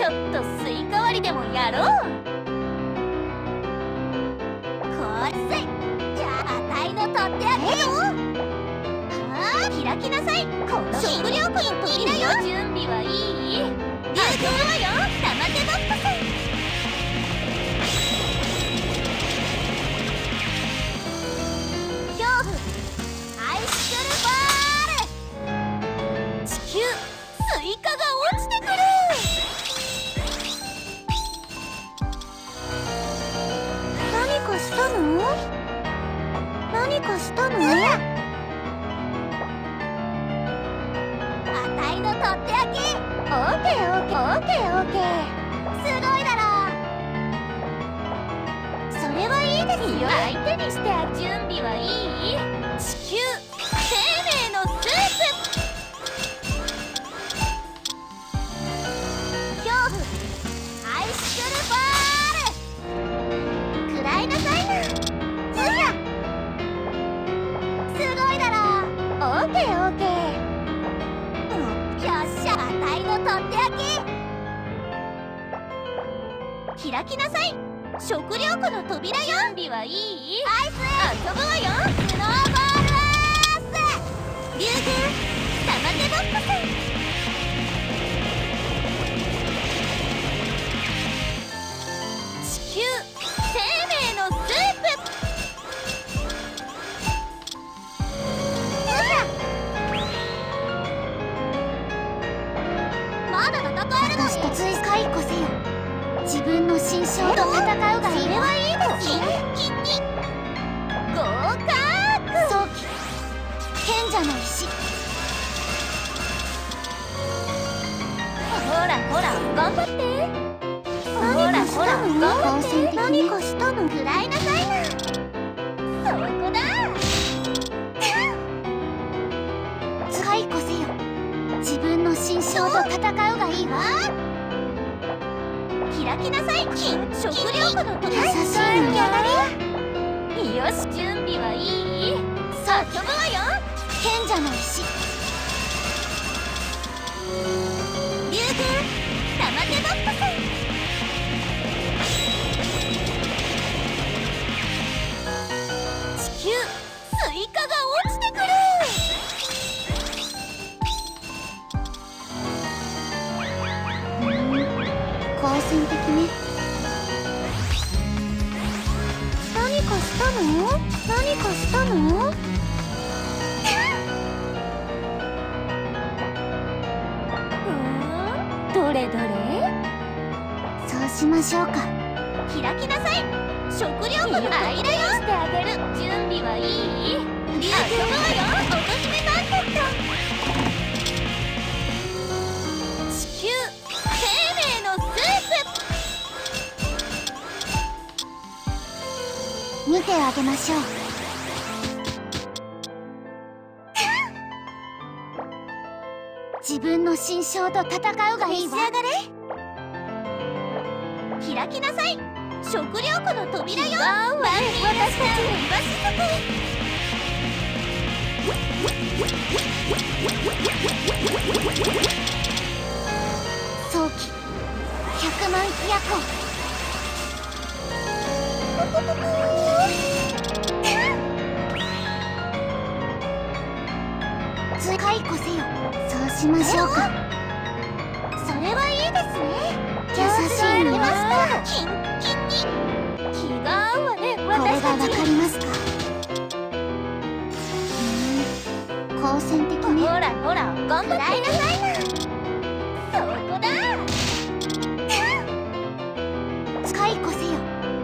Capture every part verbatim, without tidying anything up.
ちょっとスイカ割りでもやろう。こいつい。じゃああたいの取ってあげるよ。ああ、開きなさい。この食料庫の扉よ。準備はいい？遊ぶわよ。玉手ボックス。恐怖アイスクルバール。地球スイカが落ちてくる。何かしたの？何かしたの？あたいの取ってあげ。オーケーオーケーオーケーオーケー。すごいだろ。それはいいですよ。相手にしてあ準備はいい？地球生命のスープ。恐怖アイスクルバール。くらいなさいな。うやすごいだろ。オーケーオーケー。よっしゃ、あたいの取ってあげ。開きなさい。食料庫の扉よ。準備はいい？アイス遊ぶわよ。スノーボールアース。竜宮玉手ボックス。地球生命のスープ。まだ戦えるのに。私とつい解雇せよ。自分の心象と戦うがいい。それはいいですね。キンキン合格。早期賢者の石。ほらほら頑張って。ほらほら頑張って。何かしたの？くらいなさいな。そこだ。解雇せよ。自分の心象と戦うがいいわ。開きなさい。食料庫の扉。優しいのよ。よし、準備はいい？さあ遊ぶわよ。賢者の石。竜宮玉手ボックス。地球スイカが落ちてくる。好戦的ね。何かしたの？何かしたの？どれどれ？そうしましょうか。開きなさい。食料庫の扉よ。してあげる。準備はいい？遊ぶわよ。乙姫マーケット。地球生命のスープ。見てあげましょう。自分の心象と戦うがいいわ。召し上がれ。開きなさい。食料庫の扉よ。私たちのイワシ作り。早期ひゃくまん飛躍。つ解雇せよ。そうしましょうか。それはいいですね。優しいのよ。キンキンに気が合うわね。これがわかりますか？うん、好戦的ね。ほらほら頑張って。くらいなさいな。そこだ。解雇せよ。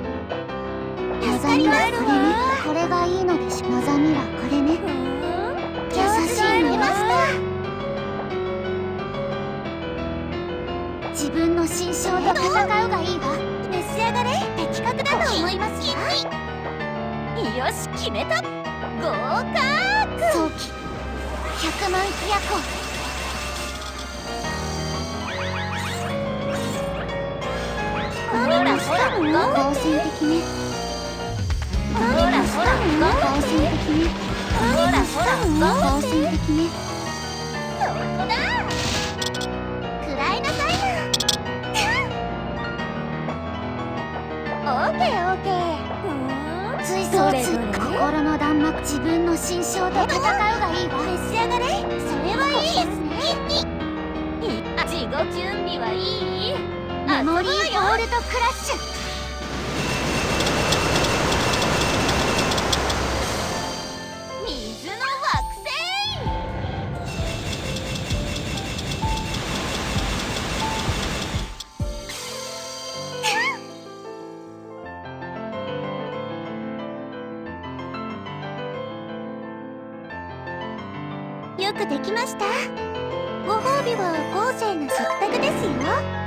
望みはこれね。これがいいのでしょ。望みはこれね。優しいのよ。自分の心象と戦うがいいわ。召し上がれ。的確だと思いますよ。よし決めた。合格。早期ひゃくまん飛躍。ほらほら好戦的ね。ほらほら好戦的ね。ほらほら好戦的ね。そこだ。くらいなさいな。 ケーオーケー。 追走つ心の弾幕、自分の心象と戦うがいいわ。 召し上がれ。それはいいですね。自己準備はいい？ メモリーゴールドクラッシュ。 水の惑星。よくできました。ご褒美は豪勢な食卓ですよ。